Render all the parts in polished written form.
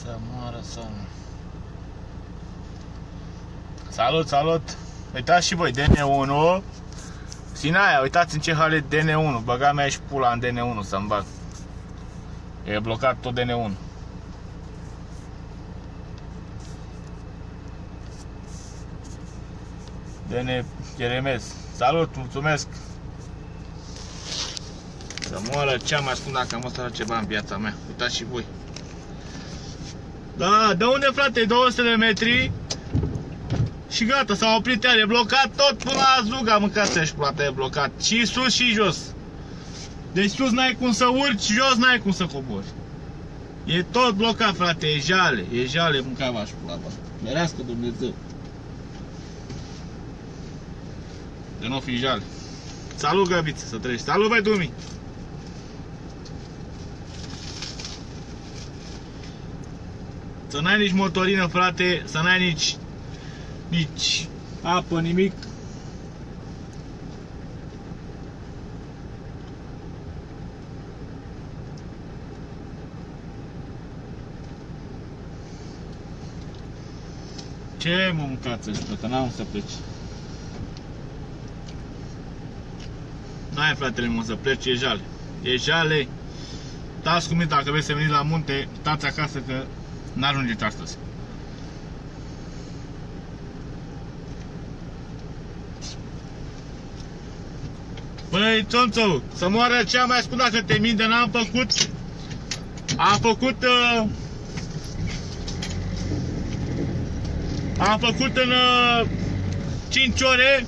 Să moară somnul. Salut, salut! Uitați și voi, DN1. Sinaia, uitați în ce hal e DN1. Băga mea și pula în DN1 să-mi bag. E blocat tot DN1. DN Cheremez. Salut, mulțumesc! Să moară cea mai spun dacă am mostrat ceva în viața mea. Uitați și voi. Da, de unde, frate? 200 de metri. Și gata, s-a oprit iar, e blocat tot până la Zuga, mâncați și plata, e blocat. Și sus și jos. Deci sus n-ai cum să urci, jos n-ai cum să cobori. E tot blocat, frate, e jale, mâncava și pula, bă. Merească Dumnezeu. De nu fi jale. Salut, Găbiță, să treci. Salut, băi, Dumi. Să n-ai nici motorină, frate, să n-ai nici apă, nimic. Ce mă mâncați ăștia, n-am să pleci. N-ai, fratele meu, să pleci, e jale. E jale. Stați cu mine, dacă vreți să veniți la munte, stați acasă că n-ajungeți astăzi. Băi, Țonțău, să moară cea mai spun dacă te minte, n-am făcut. Am făcut în 5 ore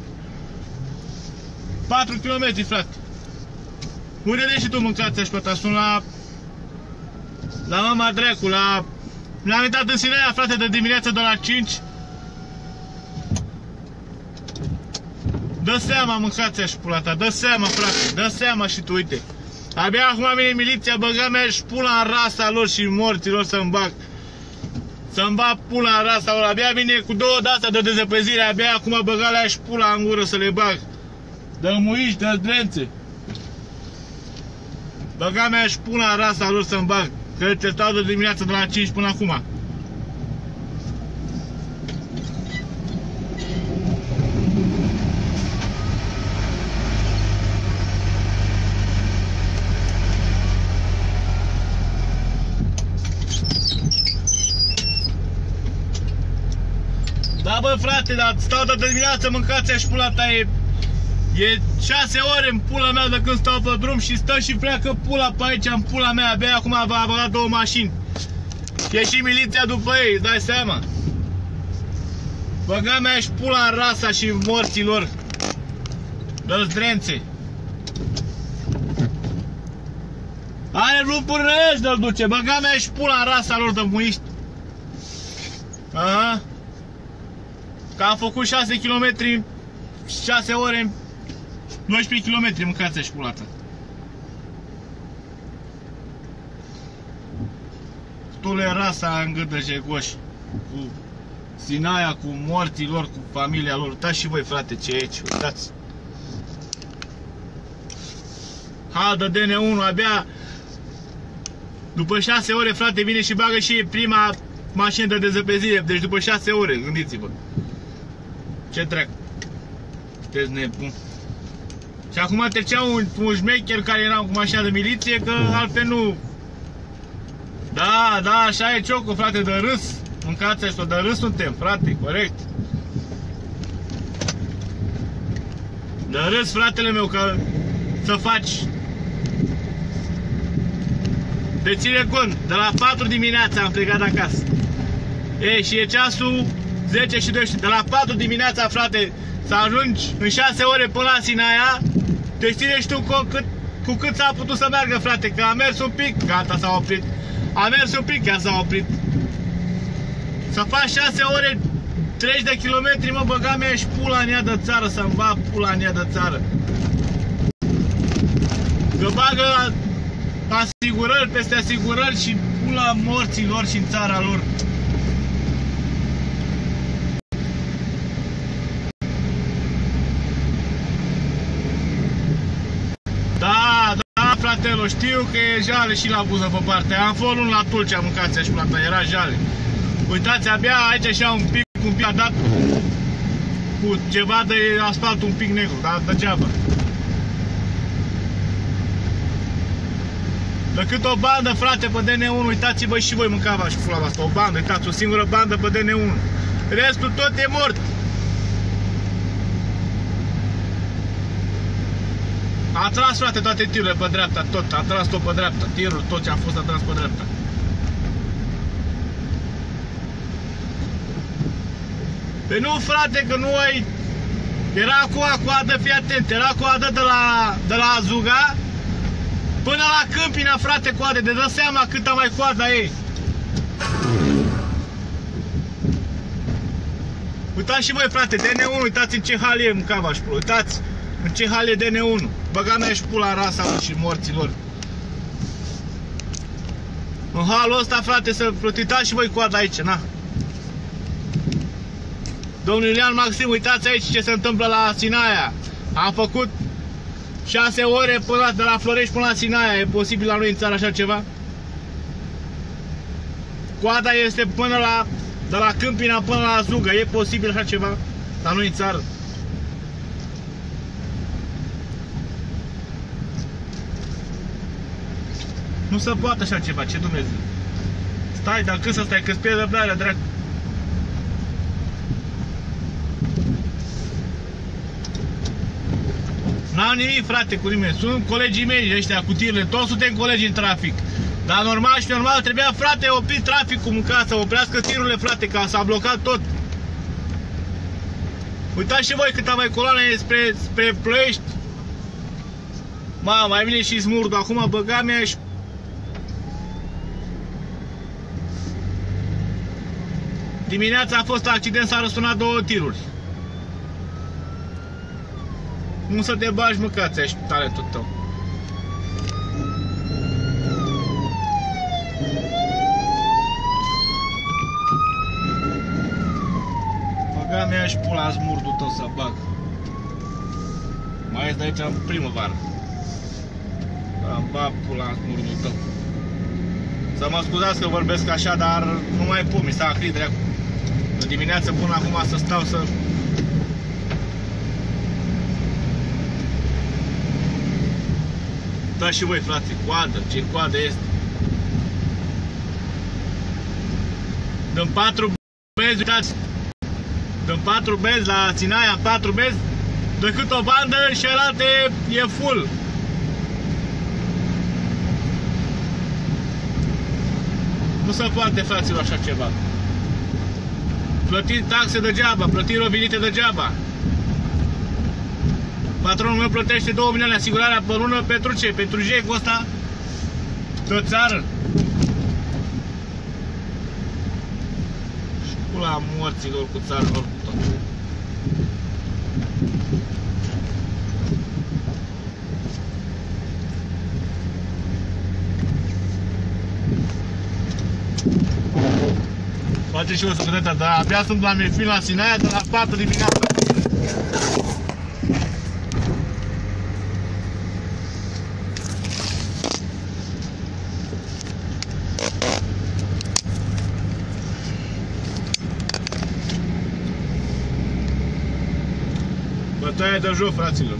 4 km, frate. Unde de și tu mâncați așa pe ăsta? Sunt la mama dracu, mi-am intrat în Sinaia, frate, de dimineață de la 5. Dă seama, mâncați așa pula ta, dă seama, frate, dă seama și tu, uite. Abia acum vine miliția, băga mea și pula în rasa lor și morților să-mi bag. Să-mi bag pula în rasa lor, abia vine cu 2 de-astea de dezăpezire, abia acum băga le și pula în gură să le bag. Dă muiși, dă drențe. Băga mea și pula în rasa lor să-mi bag. Că te stau de dimineață de la 5 până acum. Da, bă, frate, dar stau de dimineață, mâncați și pula ta, e 6 ore în pula mea de când stau pe drum și stă și pleacă pula pe aici, în pula mea, abia acum va avea 2 mașini. E și miliția după ei, îți dai seama. Băga mea și pula în rasa și morților. Dă-ți drențe. Are vreun pârnăiești de-l duce, băga mea și pula în rasa lor de muiști. Aha. Că am făcut 6 km, 6 ore, 12 km, mâncați și pula ta. Tule rasa în gât de jegoș, cu Sinaia, cu morții lor, cu familia lor. Uitați și voi, frate, ce e aici, uitați. Haldă DN1, abia după 6 ore, frate, vine și bagă și prima mașină de dezăpezire. Deci după 6 ore, gândiți-vă. Ce trec? Sunteți nebun. Și acum trecea un șmecher care era cu mașina de miliție, că altfel nu. Da, așa e Ciocu, frate, de râs. Mâncați așa, de râs suntem, frate, corect. De râs, fratele meu, că să faci. Te ține cont, de la 4 dimineața am plecat acasă. E, și e ceasul 10 și 12. De la 4 dimineața, frate, să ajungi în 6 ore până la Sinaia. Te ține și tu cu cât s-a putut să meargă, frate, că a mers un pic, gata, s-a oprit. A mers un pic, chiar s-a oprit. Să faci 6 ore, 30 de kilometri, mă, băga mea și pula în ea de țară, să-mi bag pula în ea de țară. Că bagă asigurări peste asigurări și pula morților și în țara lor. Da, Donatello, știu că e jale și la buză pe partea. Am fost luni la Tulcea, mâncați și plata, era jale. Uitați, abia aici așa un pic a dat cu ceva de asfalt un pic negru, dar degeaba. Decât o bandă, frate, pe DN1, uitați-vă și voi mâncava și pula asta, o bandă, uitați, o singură bandă pe DN1. Restul tot e mort. A tras, frate, toate tirurile pe dreapta, tot, a tras tot pe dreapta, tirul, tot ce a fost a tras pe dreapta. Pe nu, frate, că nu ai... Era coadă, fii atent, era coadă de la Azuga până la Câmpina, frate, coadă, de dă seama câtă mai coada e. Uitați și voi, frate, DN1, uitați în ce hal e mâncava și pula, uitați în ce hal e DN1. Băga mea și pula rasa și morților. În halul ăsta, frate, să uitați și voi coada aici, na. Domnul Iulian Maxim, uitați aici ce se întâmplă la Sinaia. Am făcut 6 ore până de la Florești până la Sinaia. E posibil la noi în țară așa ceva? Coada este până la... de la Câmpina până la Zugă. E posibil așa ceva la noi în țară? Nu se poate așa ceva, ce Dumnezeu. Stai, dar când să stai, că-ți pierd răbdarea, dracu. N-am nimic, frate, cu nimeni. Sunt colegii mei ăștia cu tirurile. Toți suntem colegi în trafic. Dar normal și normal trebuia, frate, oprit traficul mânca, să oprească tirurile, frate, că s-a blocat tot. Uitați și voi cât mai coloane spre Ploiești. Mai vine și Smurdu. Acum băga mea și... Dimineața a fost accident, s-a răsunat 2 tiruri. Nu să te bagi, măcați aici talentul tău. Băga mea și pula Smurdul tău să bag. Mai ies de aici în primăvară. Am bag pula Smurdul tău. Să mă scuzați că vorbesc așa, dar nu mai pot, mi s-a acrit dreacu. De dimineață până acum să stau să... Da și voi, frate, coadă, ce coadă este. Dăm 4 benzi, uitați. Dăm 4 benzi la Sinaia, 4 benzi, decât o bandă și alte e full. Nu se poate, fraților, așa ceva. Plătiți taxe degeaba, plătiți rovinite degeaba. Patronul meu plătește 2 milioane asigurarea pe lună pentru ce? Pentru jecul ăsta de țară. Și pula morților cu țară lor tot. Face și o secretă, dar abia sunt la Mefin la Sinaia de la 4 dimineața. Bătaia de joc, fraților.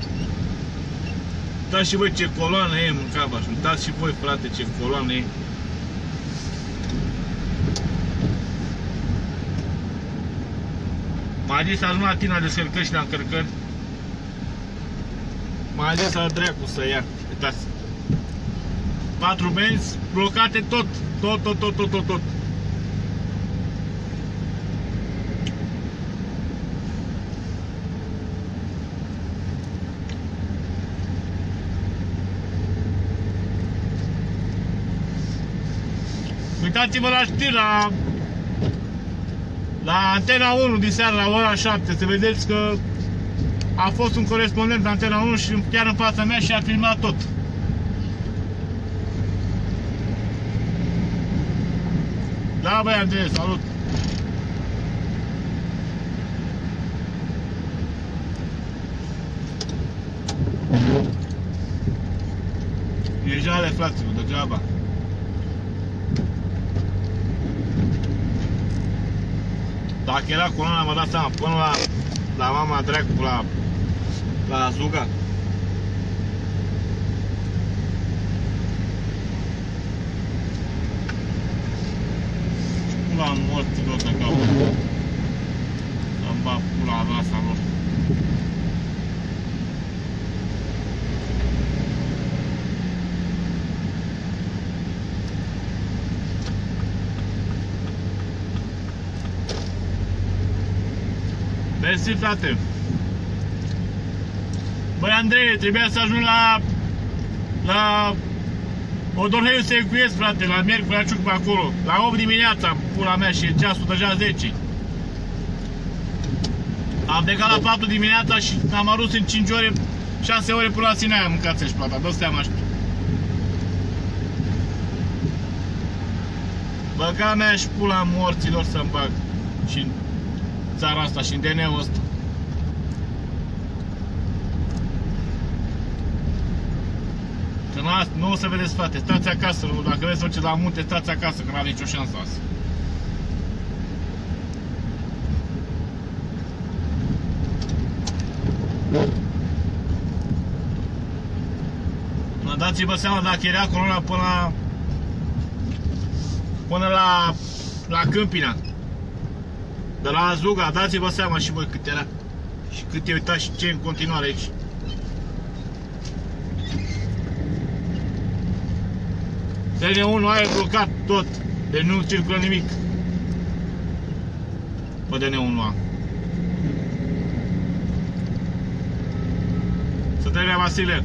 Uitați și voi ce coloană e mâncava și uitați și voi, frate, ce coloană e. M-a zis să ajung la Tina descărcări și la încărcări. M-a zis să dracu să ia. Uitați. 4 benzi blocate tot. Tot. Uitați-vă la știri, la Antena 1 din seara la ora 7, să vedeți că a fost un corespondent de Antena 1 și chiar în fața mea și a filmat tot. Da, băi, Andrei, salut! jale, fraților, degeaba. Dacă era coloana, mă dați seama, până la mama dracu, la Zuga. Pula morților de capul. Să-mi bag pula rasa lor. Mersi, frate. Băi, Andrei, trebuia să ajung la Odorheiu să ecuiesc, frate, la Miercuri, la Ciuc, pe acolo. La 8 dimineața, pula mea, și ceasul deja 10. Am plecat la 4 dimineața și am arus în 5 ore, 6 ore până la Sinaia, mâncați-și plata, dă-ți seama, știu. Băga mea și pula morților să-mi bag și în țara asta și în DNA-ul ăsta. Că nu o să vedeți, frate, stați acasă, dacă vreți să mergeți la munte, stați acasă, că n-aveți nicio șansă asta. Dați-vă seama dacă era coloana până la Câmpina. De la Azuga, dați-vă seama și voi cât era. Și cât e uitat și ce în continuare aici. DN1 are blocat tot, deci nu circulă nimic pe DN1A. Să trebuie, Vasile.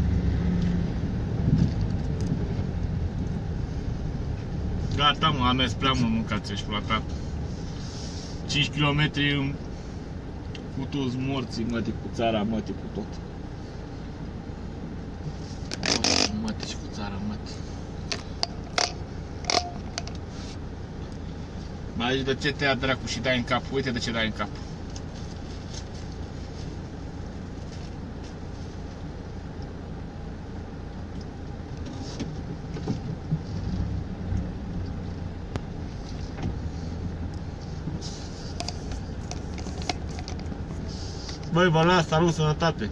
Gata, mă, am mers prea mult, mâncați-și pula ta. 5 km cu toți morții, mătii, cu țara, mătii, cu tot. Mătii și cu țara, mătii. Mai zici, de ce te ia dracu și dai în cap? Uite de ce dai în cap. Băi, vă las, salut, sănătate!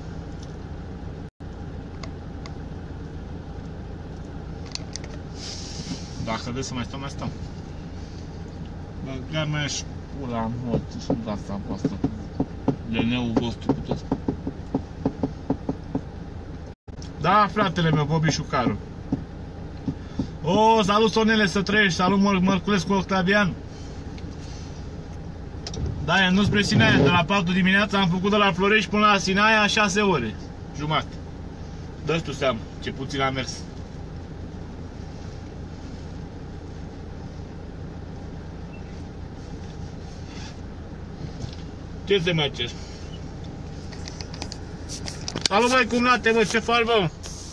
Dacă vreți să mai stăm, mai stăm. Băgar mea și pula în mort, și-mi dați seama pe asta. DNA-ul vostru cu tot. Da, fratele meu, Bobby Șucaru. O, salut, Sonele, să trăiești, salut, Mărculescu Octavian. Da, nu spre Sinaia, de la 4 dimineața am făcut de la Florești până la Sinaia 6 ore jumate. Dă-ți tu seama ce puțin am mers. Ce se mai cer? Salut, băi, cumnate, bă, ce faci, bă?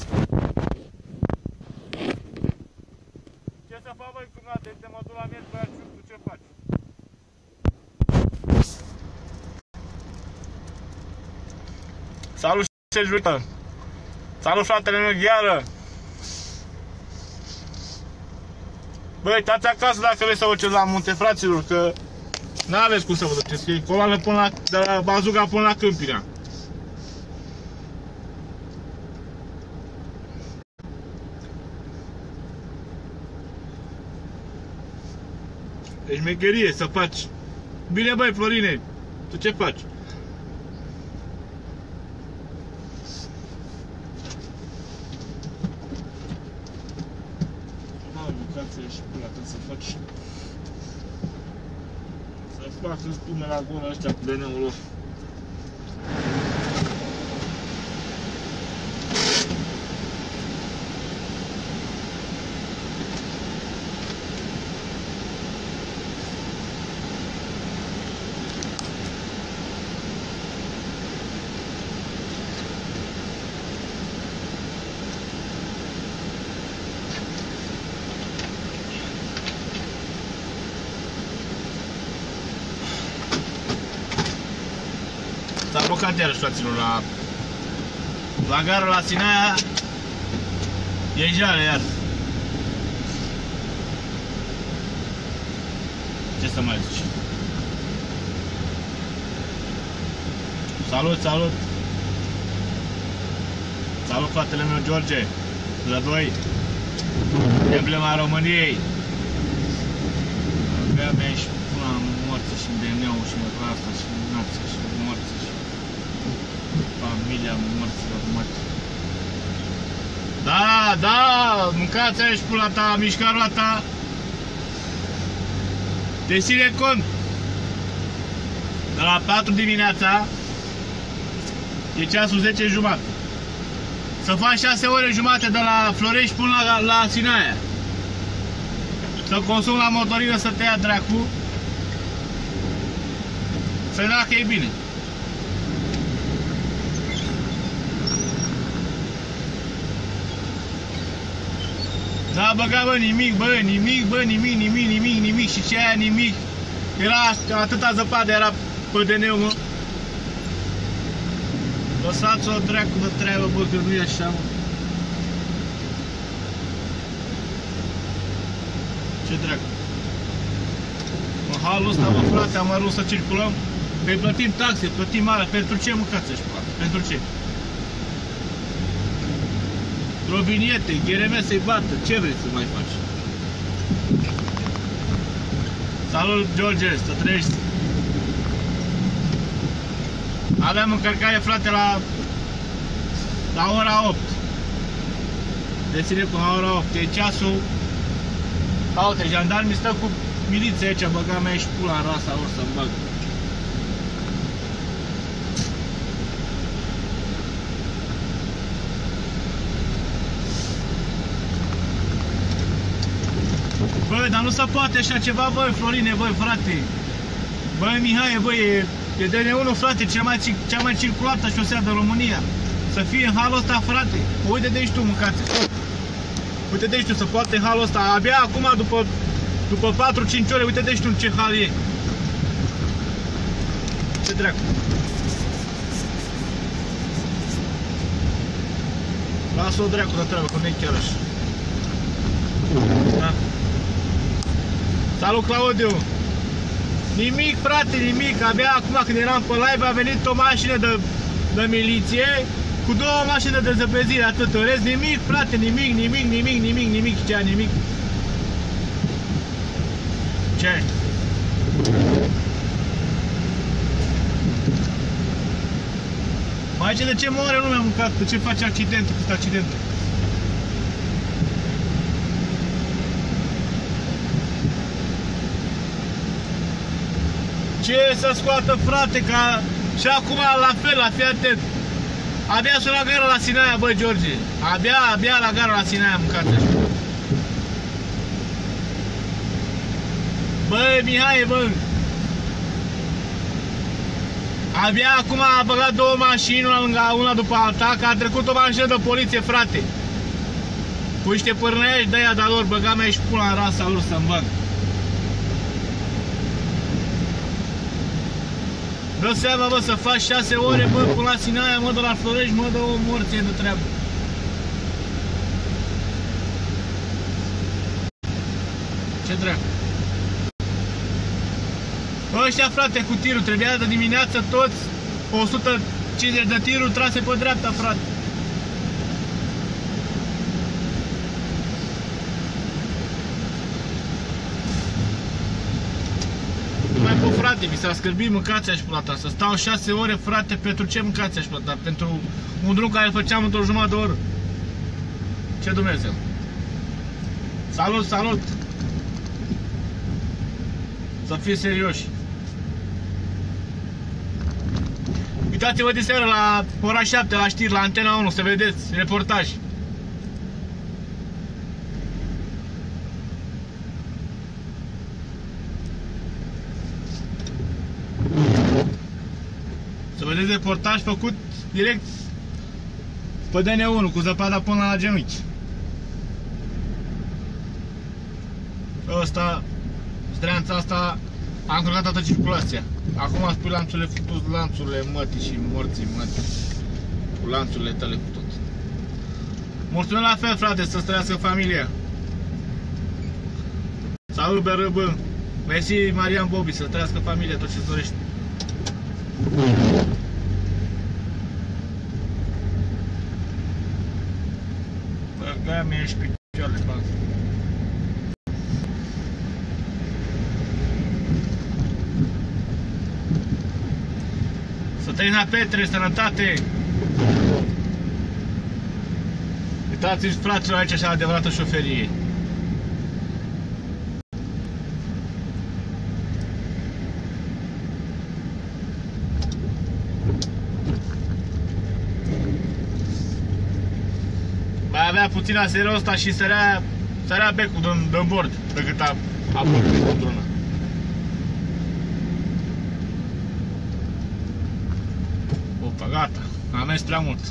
Ce să fac, băi, cumnate? Te mă duc la mie, băi, tu ce faci? Salut, Sergiută! Salut, fratele meu, Gheară! Băi, stați acasă dacă vreți să vă duceți la munte, fraților, că n-aveți cum să vă duceți, că e coloană de la Bazuga până la Câmpina. E șmecherie să faci. Bine, băi, Florine, tu ce faci? Să faci. Să facă spume la gură ăștia cu DNA-ul lor. S-a blocat iarăși, fraților, la gara la Sinaia. E jale iar. Ce să mai zici? Salut, salut! Salut, fratele meu George! Zădoi! Emblema României! Abia mea și până la morță și BMW-ul și asta și nația și morță și familia morților morți. Da, da! Mâncați aia și pula ta, mișca roata! Te ține cont! De la 4 dimineața e ceasul 10 jumate. Să faci 6 ore jumate de la Florești până la Sinaia. Să consumi la motorină, să te ia dracu. Să vedea că e bine. Da, băga, bă, nimic, bă, nimic, bă, nimic și ce aia nimic. Era atâta zăpadă, era pe DN-ul, mă. Lăsați-o dracu de treabă, bă, că nu e așa, mă. Ce dracu? În halul ăsta, mă, frate, am ajuns să circulăm. Păi plătim taxe, plătim alea. Pentru ce mâncați așa, frate? Pentru ce? Troviniete, GRM să-i bată. Ce vrei să mai faci? Salut, George, să trăiești. Aveam încărcare, frate, la ora 8. Deține până la ora 8. E ceasul. Uite, jandarmii stă cu miliția aici, băga mea și pula în rasa lor să-mi bag. Bă, dar nu se poate așa ceva, băi, Florine, băi, frate. Băi, Mihai, băi, e DN1, frate, cea mai circulată șosea din România. Să fie în halul ăsta, frate. Uite de aici tu, mâncați. Uite de aici tu, să poate în halul ăsta. Abia acum, după 4-5 ore, uite de aici tu în ce hal e. Ce dracu. Lasă-o dracu de treabă, că nu e chiar așa. Da. Salut, Claudiu! Nimic, frate, nimic. Abia acum când eram pe live a venit o mașină de miliție cu 2 mașini de zăpezire, atât. În rest, nimic, frate, nimic. Ce ai, nimic? Ce ai? Mai de ce moare lumea, mâncat? De ce face accidentul, cât accidentul? Ce să scoată, frate, ca și acum la fel, la fi atent. Abia sunt la gara la Sinaia, bă, George. Abia la gara la Sinaia, mâncați așa. Bă, Mihai, bă. Abia acum a băgat 2 mașini, una după alta, că a trecut o mașină de poliție, frate. Cu niște pârnăiești de aia de-a lor, băga mea și pula în rasa lor să-mi bag. Dă seama, bă, să faci 6 ore, bă, până la Sinaia, mă, de la Florești, mă, dă o morție de treabă. Ce dracu? Ăștia, frate, cu tirul, trebuia de dimineață toți 150 de tiruri trase pe dreapta, frate. Mai bă, frate, mi s-a scârbit mâncația și plata. Să stau 6 ore, frate, pentru ce mâncația și plata? Pentru un drum care îl făceam într-o jumătate de oră. Ce Dumnezeu? Salut, salut! Să fie serioși. Uitați-vă de seară la ora 7 la știri, la Antena 1, să vedeți reportaj. Să vedeți reportaj făcut direct pe DN1 cu zăpada până la genunchi. Ăsta, zdreanța asta a încurcat toată circulația. Acum spui lanțurile futus, lanțurile mătii și morții mătii. Cu lanțurile tale cu tot. Mulțumesc la fel, frate, să trăiască familia. Salut, BRB. Mersi, Marian Bobi, să trăiască familia, tot ce-ți dorești. Băga mea și picioarele pe asta. Să trăiți la Petre, sănătate! Uitați-și, fraților, aici așa adevărată șoferie. Mai avea puțin aserul ăsta și sărea becul din bord decât a pornit într-una. Opa, gata, am mers prea mult.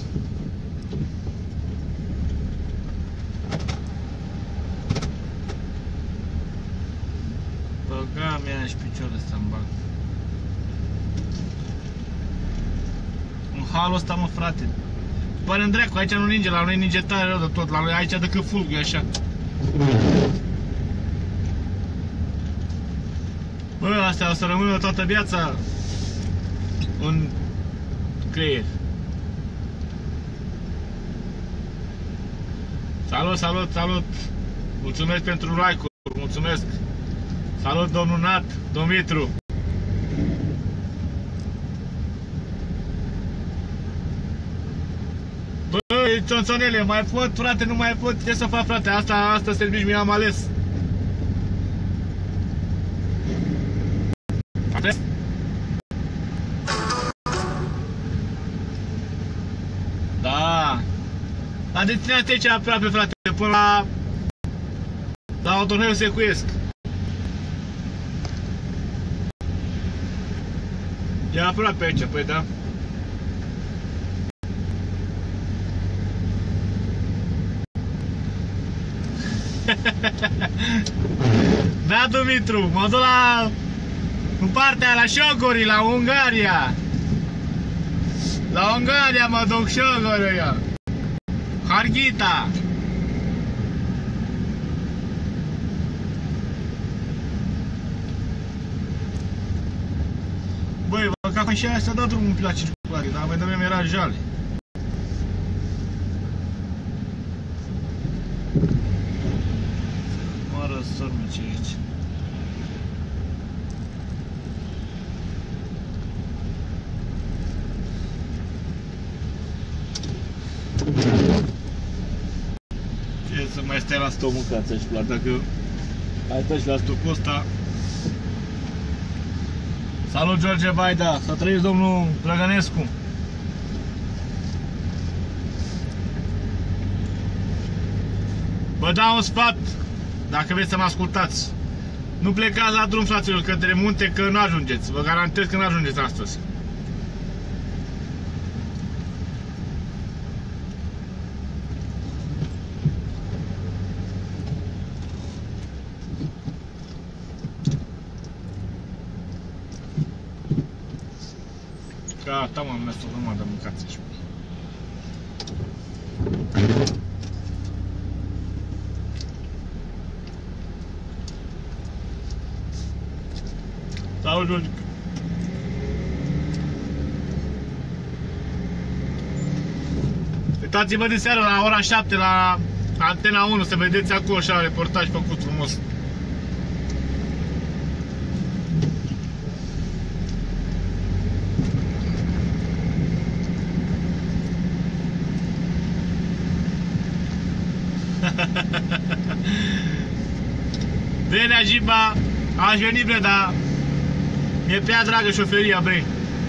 Băga mea și picioarele ăsta în bag. În halul ăsta, mă, frate. Pare în dracu, aici nu ninge, la noi ninge tare rău de tot, la noi aici decât fulgul, așa. Bă, astea o să rămână toată viața în creier. Salut, salut, salut! Mulțumesc pentru like-uri, mulțumesc! Salut, domnul Nat, Dumitru! Băi, țonțonele, mai pot, frate, nu mai pot, ce să fac, frate, asta servici mi-am ales. Da. La destinație aici aproape, frate, până la Autoheu Secuiesc. E aproape aici, păi da. Da, Dumitru, mă duc în partea la șogurii, la Ungaria. La Ungaria mă duc, șogurii. Harghita. Băi, vă cam și aia să dă drumul pe la circulație, dar mai dă-mi era jale. Mă răsorme ce e aici. Ce să mai stai la stomul ca ți-aș plăta, dacă ai stai și la stocul ăsta. Salut, George Vaida, să trăiți, domnul Drăgănescu. Vă dau un sfat, dacă vreți să mă ascultați. Nu plecați la drum, fraților, către munte, că nu ajungeți. Vă garantez că nu ajungeți astăzi. Gata, m-am mers o grămadă, mâncați și salut, George. Uitați-vă de seară la ora 7 la Antena 1 să vedeți acolo așa reportaj făcut frumos. Bine, Jiba, aș veni, bre, dar mi-e prea dragă șoferia, bre.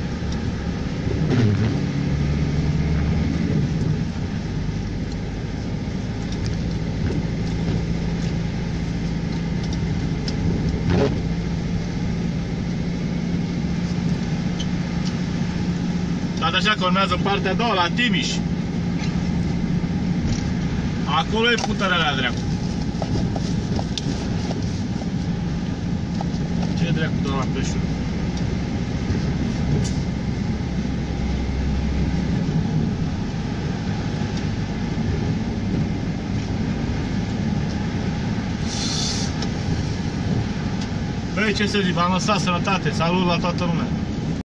Dar așa că urmează partea a doua, la Timiș. Acolo e putarea alea, dreaptă. Ce dreaptă, doar la peșuri? Băi, ce să zic, v-am lăsat sănătate, salut la toată lumea.